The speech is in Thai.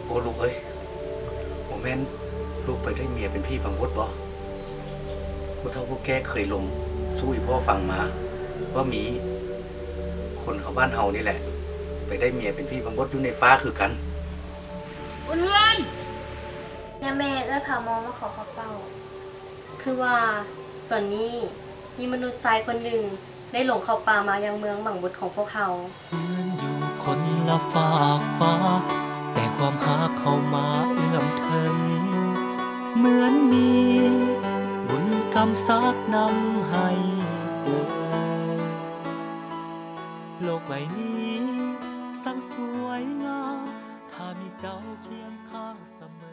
โอ้ลูกเอ้ยโมแม่นลูกไปได้เมียเป็นพี่ฟังพดบ่ผู้เฒ่าผู้แก่เคยลมสู้อีพ่อฟังมาว่ามีคนเขาบ้านเฮานี่แหละไปได้เมียเป็นพี่ฟังพดอยู่ในป่าคือกันเพื่อนเนี่ยแม่เอื้อพามองมาขอเขาเป่าคือว่าตอนนี้มีมนุษย์ชายคนหนึ่งได้หลงเข้าป่ามายังเมืองบังบุตรของพวกเขาเพื่อนอยู่คนละฝากฟ้าแต่ความหาเข้ามาเอื้อมถึงเหมือนมีบุญกรรมซักนำให้เจอโลกใบนี้สังสวยงามถ้ามีเจ้าเคียงข้างเสมอ